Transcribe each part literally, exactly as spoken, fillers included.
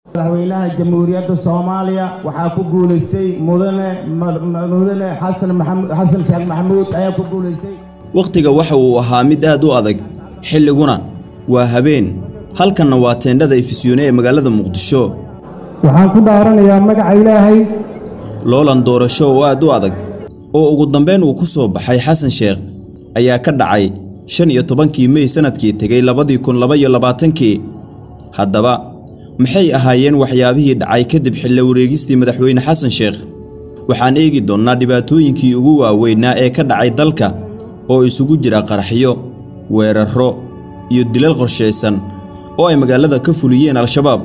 madaxweynaha jamhuuriyadda Soomaaliya waxa ku guuleystay mudane mudane Xasan Maxamed Xasan Sheekh Maxamuud ayaa ku guuleystay waqtiga waxa uu ahaa mid aad u adag xilliguna waa habeen halkanna waa teendhada ifisyoone ee magaalada Muqdisho waxaan ku dhaaranayaa magaca Ilaahay loolan doorasho oo aad u adag oo ugu dambeyn uu ku soo baxay Xasan Sheekh ayaa ka dhacay shan iyo tobankii May sanadkii tagay labada kun laba iyo labaatan-kii haddaba maxay ahaayeen waxyaabihii dhacay kadib xilli wareegistii madaxweyne Xasan Sheekh waxaan eegi doonaa dhibaatooyinkii ugu waaweynaa ee ka dhacay dalka oo isugu jira qaraxyo weerarro iyo dilal qorsheysan oo ay magaalada ka fuliyeen al-shabaab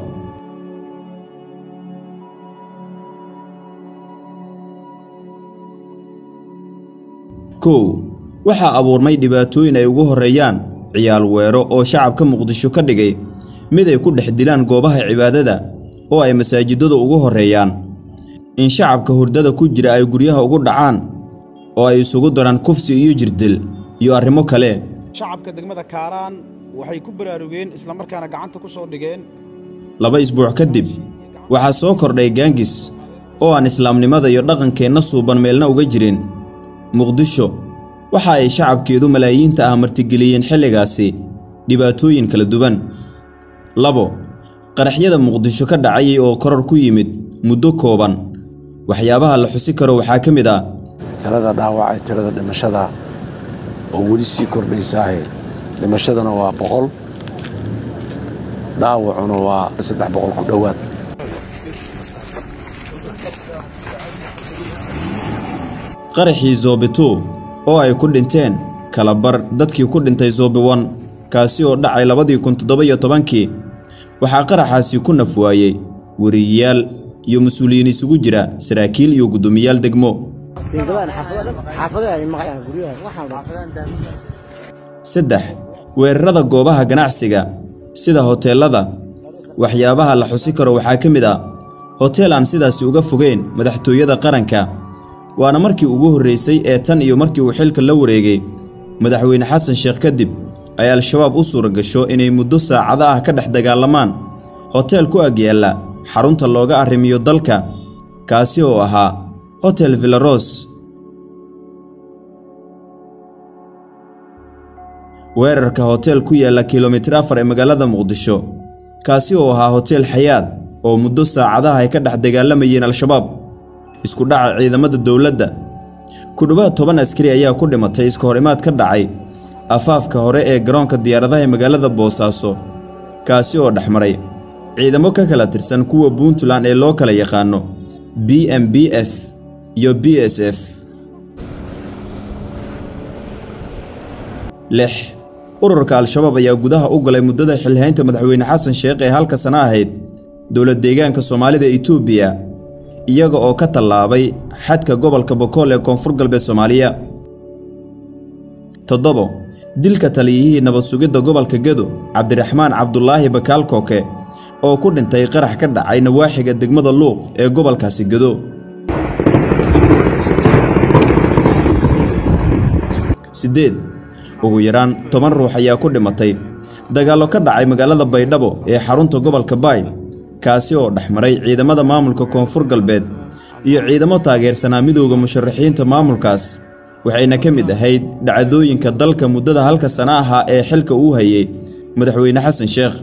kow waxa abuurmay dhibaatooyin ay ugu horeeyaan ciyaal weero oo shacabka Muqdisho ka dhigay mid ay ku dhex dilaan goobaha cibaadada oo ay masaajidada ugu horeeyaan in shacabka hurdada ku jira ay guryaha ugu dhacaan oo ay isugu daraan kufsi iyo jirdil iyo arrimo kale shacabka degmada Kaaraan waxay ku baraarugeen isla markaana gacanta ku soo dhigeen laba isbuuc kadib waxa soo kordhay gaangis oo aan islaamnimada iyo dhaqankeena suuban meelna uga jirin Muqdisho waxa ay shacabkeedu malaayiinta ah martigeliyeen xilligaasi dhibaatooyin kala duwan labo qaraxyada Muqdisho ka dhacay oo koror ku yimid muddo kooban waxyaabaha la xusi karo waxa kamid ah tirada dhaawacay tirada dhimashada oo wali si kordhaysahay dhimashadana waa boqol dhaawacuna waa saddex boqol ku dhawaad qaraxii Zobe two oo ay ku dhinteen kala bar dadkii ku dhintay Zobe one kaasi oo dhacay labada kun toddoba iyo toban-kii waxa qaraxaasi ku nafwaayay wariyaal iyo mas'uuliyiin isugu jira saraakiil iyo gudoomiyaal degmo saddex weerarada goobaha ganacsiga sida hoteelada waxyaabaha la xusi karo waxa kamid ah hotel aan sidaasi uga fogeyn madaxtooyada qaranka waana markii ugu horeysay ee tan iyo markii uu xilka la wareegay madaxweyne Xasan Sheekh kadib ay al-shabaab u suura gasho inay muddo saacado ah ka dhex dagaalamaan hotel ku ag yaala xarunta looga arrimiyo dalka kaasi oo ahaa Hotel Villaros weerarka hotel ku yaala kiiloomitir afar ee magaalada Muqdisho kaasi oo ahaa Hotel Xayaat oo muddo saacadaha ay ka dhex dagaalamayeen al-shabaab isku dhaca ciidamada dawladda ku dhawaad toban askari ayaa ku dhimatay iska horimaad ka dhacay afaafka hore ee garoonka diyaaradaha ee magaalada Boosaaso kaasi oo dhaxmaray ciidamo ka kala tirsan kuwa Puntland ee loo kala yaqaano B M B F iyo B S F lix ururka al-shabaab ayaa gudaha u galay muddada xilhaynta madaxweyne Xasan Sheekh ee halka sana ahayd dawlad deegaanka Soomaalida Itoobiya iyaga oo ka talaabay xadka gobolka Boqol ee Koonfur Galbeed Soomaaliya toddoba dilka taliyihii nabad sugidda gobolka Gedo Cabdiraxmaan Cabdullaahi Bakaal Kooke oo ku dhintay qarax ka dhacay nawaaxiga degmada Luuq ee gobolkaasi Gedo sideed ugu yaraan toban ruux ayaa ku dhimatay dagaalo ka dhacay magaalada Baydhabo ee xarunta gobolka Baay kaasi oo dhaxmaray ciidamada maamulka Koonfur Galbeed iyo ciidamo taageersanaa midowga musharaxiinta maamulkaas waxayna ka mid ahayd dhacdooyinka dalka muddada halka sana ah ee xilka uu hayay madaxweyne Xasan Sheekh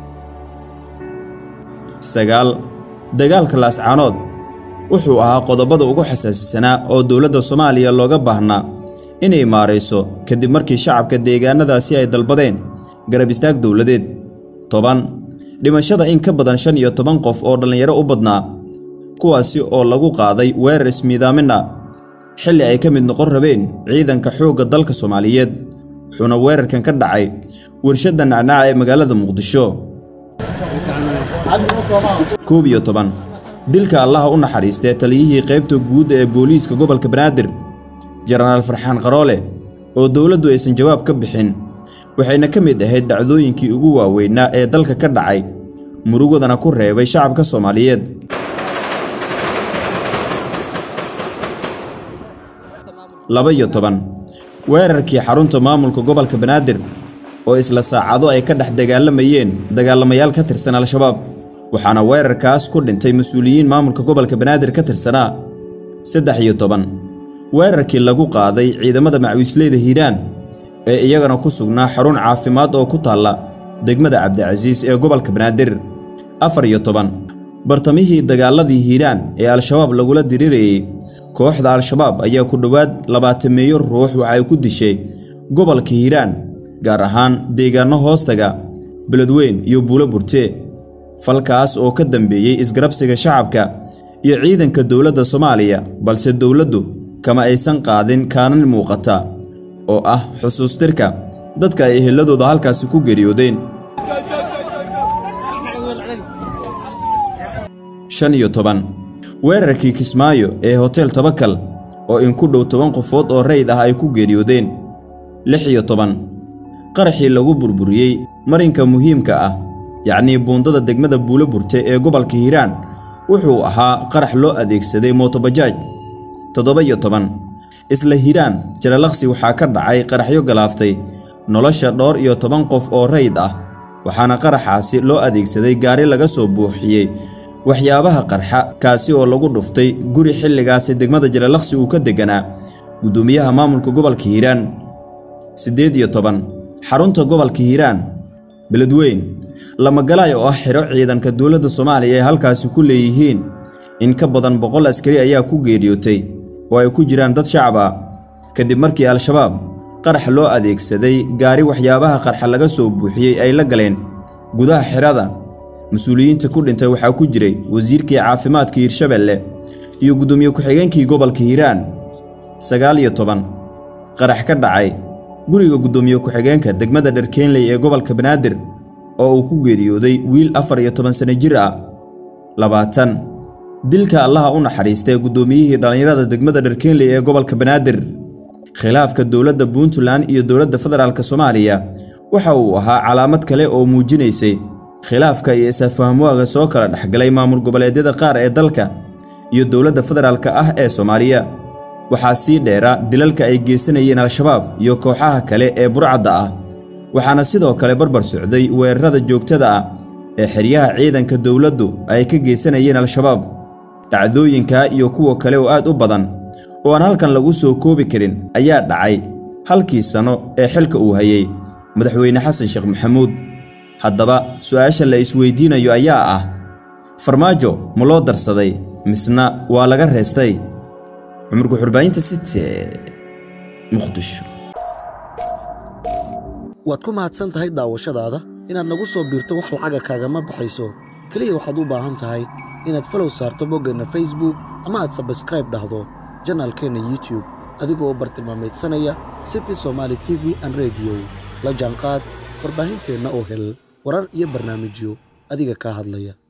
sagaal dagaalka Laascaanood wuxuu ahaa qodobada ugu xasaasisanaa oo dawladda Soomaaliya looga baahnaa inay maareyso kadib markii shacabka deegaanadaasi ay dalbadeen garab istaag dawladeed toban dhimashada in ka badan shan iyo toban qof oo dhalinyaro u badnaa kuwaasi oo lagu qaaday weerar ismiidaaminna xilli ay ka mid noqon rabeen ciidanka xoogga dalka Soomaaliyeed wuxuuna weerarkan ka dhacay warshada nacnaaca ee magaalada Muqdisho koob iyo toban dilka Allah u naxariistay taliyihii qaybta guud ee booliiska gobolka Banaadir Generaal Farxaan Qaroole oo dawladdu aysan jawaab ka bixin waxayna ka mid ahayd dhacdooyinkii ugu waaweynaa ee dalka ka dhacay murugadana ku reebay shacabka Soomaaliyeed laba iyo toban weerarkii xarunta maamulka gobolka Banaadir oo isla saacado ay ka dhex dagaalamayeen dagaalamayaal ka tirsan al-shabaab waxaana weerarkaas ku dhintay mas'uuliyiin maamulka gobolka Banaadir ka tirsanaa. saddex iyo toban weerarkii lagu qaaday ciidamada macawisleyda Hiiraan ee iyagana ku sugnaa xarun caafimaad oo ku taala degmada Cabdicasiis ee gobolka Banaadir. afar iyo toban bartamihii dagaaladii Hiiraan ee Al-Shabaab lagula dirirayay kooxda Al-Shabaab ayaa ku dhawaad labaatan meeyo ruux waxay ku dishay gobolka Hiiraan gaar ahaan deegaano hoostaga Beledweyne iyo Buulo Burte. falkaas oo ka dambeeyay isgarabsiga shacabka iyo ciidanka dawladda Soomaaliya balse dawladdu kama aysan qaadin kaanan muuqata oo ah xusuustirka dadka ay eheladooda halkaas ku geeriyoodeen. shan iyo toban weerarkii Kismaayo ee Hotel Tabakal oo in ku dhow toban qofood oo rayd ah ay ku geeriyoodeen. lix iyo toban qaraxii lagu burburiyay marinka muhiimka ah yacni buundada degmada Buulo Burte ee gobolka Hiiraan wuxuu ahaa qarax loo adeegsaday mootobajaaj. toddoba iyo toban isla Hiiraan Jalalaqsi waxaa ka dhacay qaraxyo galaaftay nolosha dhowr iyo toban qof oo rayd ah waxaana qaraxaasi loo adeegsaday gaari laga soo buuxiyay waxyaabaha qarxa kaasi oo lagu dhuftay guri xilligaas degmada Jalalaqsi uu ka deganaa gudoomiyaha maamulka gobolka Hiiraan. siddeed iyo toban xarunta gobolka Hiiraan Beledweyne lama galay oo ah xiro ciidanka dawladda Soomaaliya ee halkaas ku leeyihiin in ka badan boqol askari ayaa ku geeriyootay oo ay ku jiraan dad shacab ah kadib markii Al-Shabaab qarax loo adeegsaday gaari waxyaabaha qarxa laga soo buuxiyay ay la galeen gudaha xirada. mas'uuliyiinta ku dhintay waxaa ku jiray wasiirkii caafimaadka Hiirshabelle iyo gudoomiye ku-xigeenkii gobolka Hiiraan. sagaal iyo toban qarax ka dhacay guriga gudoomiye ku-xigeenka degmada Dharkeenley ee gobolka Banaadir oo uu ku geeriyooday wiil afar iyo toban sano jir ah. labaatan dilka Allah u naxariistay gudoomiyihii dhalinyarada degmada Dharkeenley ee gobolka Banaadir. khilaafka dawladda Puntland iyo dawladda federaalka Soomaaliya waxa uu ahaa calaamad kale oo muujinaysay khilaafka iyo isfahamwaaga soo kala dhaxgalay maamul goboleedyada qaar ee dalka iyo dawladda federaalka ah ee Soomaaliya. waxaa sii dheera dilalka ay geysanayeen Al-Shabaab iyo kooxaha kale ee burcadda ah waxaana sidoo kale barbar socday weerarada joogtada ah ee xiriyaha ciidanka dawladdu ay ka geysanayeen Al-Shabaab. dhacdooyinka iyo kuwa kale oo aad u badan oo aan halkan lagu soo koobi karin ayaa dhacay halkii sano ee xilka uu hayay madaxweyne Xasan Sheekh Maxamuud. haddaba su'aasha la isweydiinayo ayaa ah farmaajo ma loo darsaday misna waa laga reestay? cumurku xurbaynta City Muqdisho. waad ku mahadsan tahay daawashadaada inaad nagu soo biirto wax lacaga kaagama baxayso kaliya waxaad u baahan tahay inaad follow saarto boggeenna Facebook ama aad subscribe dhahdo channelkeena YouTube adigoo bartilmaameedsanaya City Somali T V and Radio. la jaanqaad warbaahinteena oo hel warar iyo barnaamijyo adiga ka hadlaya.